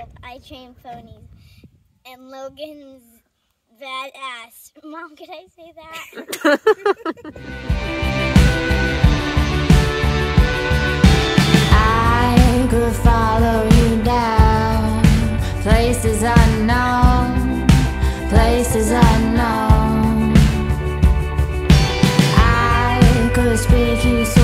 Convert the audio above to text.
called I Train Ponies, and Logan's badass. Mom, could I say that? I could follow you down places unknown, places unknown. I could speak you